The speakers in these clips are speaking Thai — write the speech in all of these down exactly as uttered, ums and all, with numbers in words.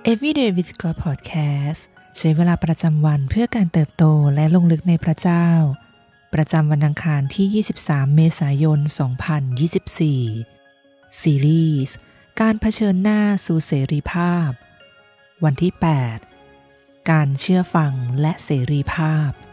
Everyday with God Podcast ใช้เวลาประจำวันเพื่อการเติบโตและลงลึกในพระเจ้าประจำวันอังคารที่ยี่สิบสามเมษายนสองพันยี่สิบสี่ซีรีส์การเผชิญหน้าสู่เสรีภาพวันที่แปดการเชื่อฟังและเสรีภาพ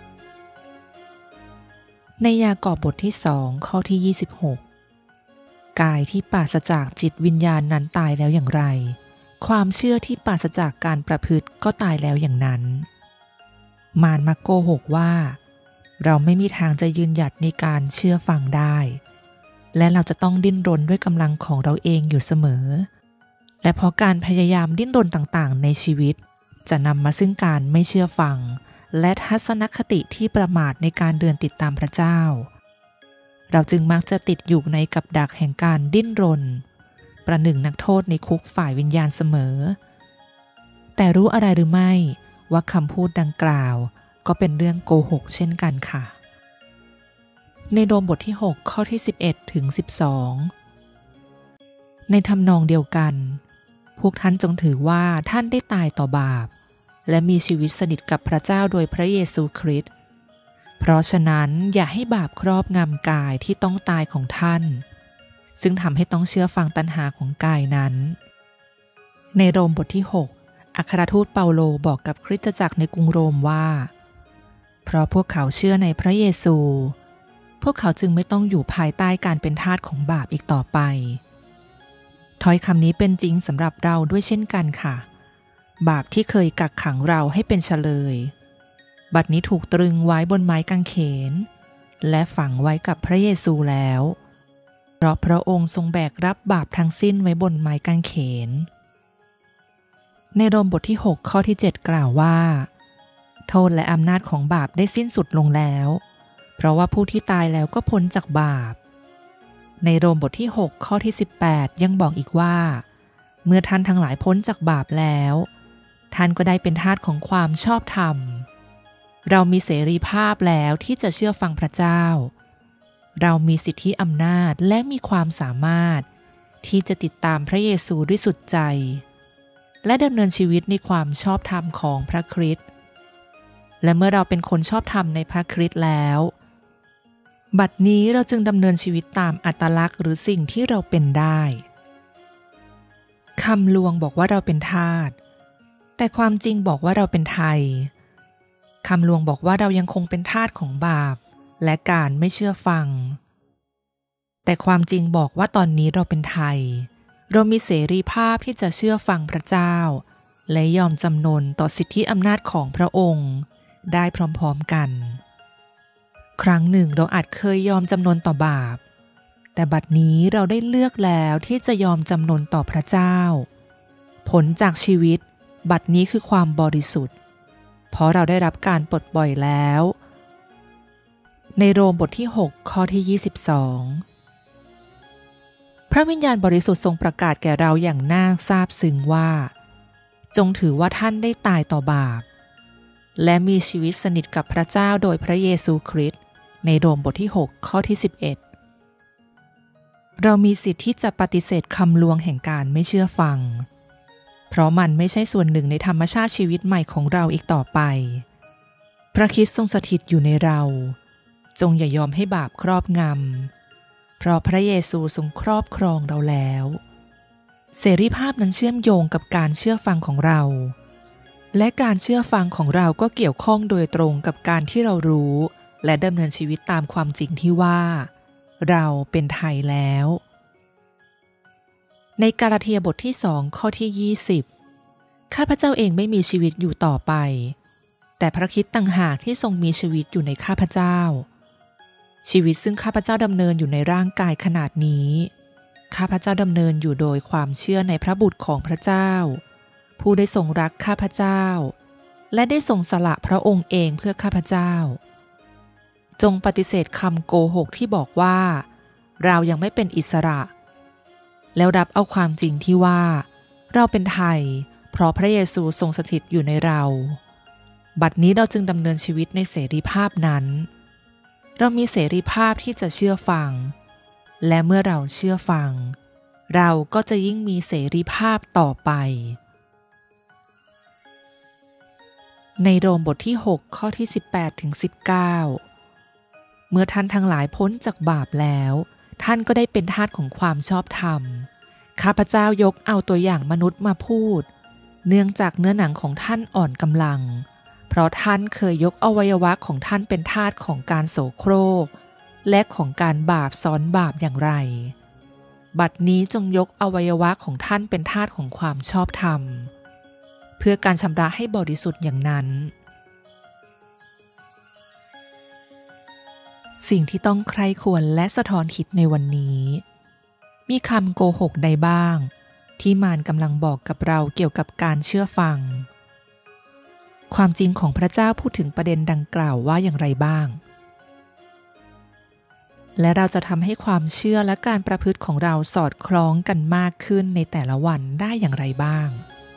ในยากอบบทที่สองข้อที่ยี่สิบหกกายที่ปราศจากจิตวิญญาณนั้นตายแล้วอย่างไรความเชื่อที่ปราศจากการประพฤติก็ตายแล้วอย่างนั้นมารมักโกหกว่าเราไม่มีทางจะยืนหยัดในการเชื่อฟังได้และเราจะต้องดิ้นรนด้วยกำลังของเราเองอยู่เสมอและเพราะการพยายามดิ้นรนต่างๆในชีวิตจะนำมาซึ่งการไม่เชื่อฟังและทัศนคติที่ประมาทในการเดินติดตามพระเจ้าเราจึงมักจะติดอยู่ในกับดักแห่งการดิ้นรนประหนึ่งนักโทษในคุกฝ่ายวิญญาณเสมอแต่รู้อะไรหรือไม่ว่าคำพูดดังกล่าวก็เป็นเรื่องโกหกเช่นกันค่ะในโรมบทที่หกข้อที่สิบเอ็ดถึงสิบสองในทำนองเดียวกันพวกท่านจงถือว่าท่านได้ตายต่อบาปและมีชีวิตสนิทกับพระเจ้าโดยพระเยซูคริสต์เพราะฉะนั้นอย่าให้บาปครอบงำกายที่ต้องตายของท่านซึ่งทำให้ต้องเชื่อฟังตัณหาของกายนั้นในโรมบทที่หกอัครทูตเปาโลบอกกับคริสตจักรในกรุงโรมว่าเพราะพวกเขาเชื่อในพระเยซูพวกเขาจึงไม่ต้องอยู่ภายใต้การเป็นทาสของบาปอีกต่อไปถ้อยคำนี้เป็นจริงสำหรับเราด้วยเช่นกันค่ะบาปที่เคยกักขังเราให้เป็นเฉลยบัดนี้ถูกตรึงไว้บนไม้กางเขนและฝังไว้กับพระเยซูแล้วเพราะพระองค์ทรงแบกรับบาปทั้งสิ้นไว้บนไม้กางเขนในโรมบทที่หกข้อที่เจ็ดกล่าวว่าโทษและอำนาจของบาปได้สิ้นสุดลงแล้วเพราะว่าผู้ที่ตายแล้วก็พ้นจากบาปในโรมบทที่หกข้อที่สิบแปดยังบอกอีกว่าเมื่อท่านทั้งหลายพ้นจากบาปแล้วท่านก็ได้เป็นทาสของความชอบธรรมเรามีเสรีภาพแล้วที่จะเชื่อฟังพระเจ้าเรามีสิทธิอำนาจและมีความสามารถที่จะติดตามพระเยซูด้วยสุดใจและดำเนินชีวิตในความชอบธรรมของพระคริสต์และเมื่อเราเป็นคนชอบธรรมในพระคริสต์แล้วบัดนี้เราจึงดำเนินชีวิตตามอัตลักษณ์หรือสิ่งที่เราเป็นได้คำลวงบอกว่าเราเป็นทาสแต่ความจริงบอกว่าเราเป็นไทยคำลวงบอกว่าเรายังคงเป็นทาสของบาปและการไม่เชื่อฟังแต่ความจริงบอกว่าตอนนี้เราเป็นไทยเรามีเสรีภาพที่จะเชื่อฟังพระเจ้าและยอมจำนนต่อสิทธิอำนาจของพระองค์ได้พร้อมๆกันครั้งหนึ่งเราอาจเคยยอมจำนนต่อบาปแต่บัดนี้เราได้เลือกแล้วที่จะยอมจำนนต่อพระเจ้าผลจากชีวิตบัดนี้คือความบริสุทธิ์เพราะเราได้รับการปลดปล่อยแล้วในโรมบทที่หกข้อที่ยี่สิบสองพระวิญญาณบริสุทธิ์ทรงประกาศแก่เราอย่างน่าซาบซึ้งว่าจงถือว่าท่านได้ตายต่อบาปและมีชีวิตสนิทกับพระเจ้าโดยพระเยซูคริสต์ในโรมบทที่หกข้อที่สิบเอ็ดเรามีสิทธิ์ที่จะปฏิเสธคำลวงแห่งการไม่เชื่อฟังเพราะมันไม่ใช่ส่วนหนึ่งในธรรมชาติชีวิตใหม่ของเราอีกต่อไปพระคริสต์ทรงสถิตอยู่ในเราจงอย่ายอมให้บาปครอบงำเพราะพระเยซูทรงครอบครองเราแล้วเสรีภาพนั้นเชื่อมโยงกับการเชื่อฟังของเราและการเชื่อฟังของเราก็เกี่ยวข้องโดยตรงกับการที่เรารู้และดำเนินชีวิตตามความจริงที่ว่าเราเป็นไทยแล้วในกาลาเทียบทที่สองข้อที่ยี่สิบข้าพเจ้าเองไม่มีชีวิตอยู่ต่อไปแต่พระคริสต์ต่างหากที่ทรงมีชีวิตอยู่ในข้าพเจ้าชีวิตซึ่งข้าพเจ้าดำเนินอยู่ในร่างกายขนาดนี้ข้าพเจ้าดำเนินอยู่โดยความเชื่อในพระบุตรของพระเจ้าผู้ได้ทรงรักข้าพเจ้าและได้ทรงสละพระองค์เองเพื่อข้าพเจ้าจงปฏิเสธคำโกหกที่บอกว่าเรายังไม่เป็นอิสระแล้วรับเอาความจริงที่ว่าเราเป็นไทยเพราะพระเยซูทรงสถิตอยู่ในเราบัดนี้เราจึงดำเนินชีวิตในเสรีภาพนั้นเรามีเสรีภาพที่จะเชื่อฟังและเมื่อเราเชื่อฟังเราก็จะยิ่งมีเสรีภาพต่อไปในโรมบทที่หกข้อที่สิบแปดถึงสิบเก้าเมื่อท่านทั้งหลายพ้นจากบาปแล้วท่านก็ได้เป็นทาสของความชอบธรรมข้าพเจ้ายกเอาตัวอย่างมนุษย์มาพูดเนื่องจากเนื้อหนังของท่านอ่อนกำลังเพราะท่านเคยยกอวัยวะของท่านเป็นทาสของการโสโครกและของการบาปซ้อนบาปอย่างไรบัดนี้จงยกอวัยวะของท่านเป็นทาสของความชอบธรรมเพื่อการชำระให้บริสุทธิ์อย่างนั้นสิ่งที่ต้องใคร่ควรและสะท้อนคิดในวันนี้มีคำโกหกใดบ้างที่มารกำลังบอกกับเราเกี่ยวกับการเชื่อฟังความจริงของพระเจ้าพูดถึงประเด็นดังกล่าวว่าอย่างไรบ้างและเราจะทำให้ความเชื่อและการประพฤติของเราสอดคล้องกันมากขึ้นในแต่ละวันได้อย่างไรบ้าง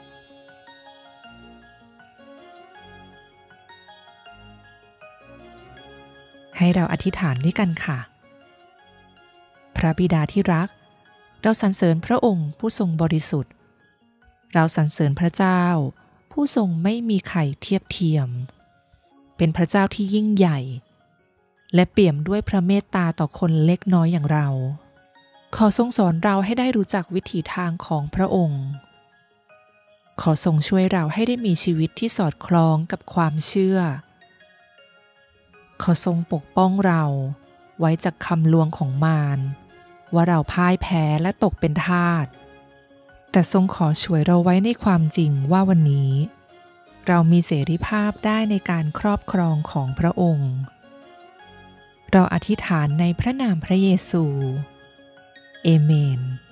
ให้เราอธิษฐานด้วยกันค่ะพระบิดาที่รักเราสรรเสริญพระองค์ผู้ทรงบริสุทธิ์เราสรรเสริญพระเจ้าผู้ทรงไม่มีใครเทียบเทียมเป็นพระเจ้าที่ยิ่งใหญ่และเปี่ยมด้วยพระเมตตาต่อคนเล็กน้อยอย่างเราขอทรงสอนเราให้ได้รู้จักวิถีทางของพระองค์ขอทรงช่วยเราให้ได้มีชีวิตที่สอดคล้องกับความเชื่อขอทรงปกป้องเราไว้จากคำลวงของมารว่าเราพ่ายแพ้และตกเป็นทาสแต่ทรงขอช่วยเราไว้ในความจริงว่าวันนี้เรามีเสรีภาพได้ในการครอบครองของพระองค์เราอธิษฐานในพระนามพระเยซูเอเมน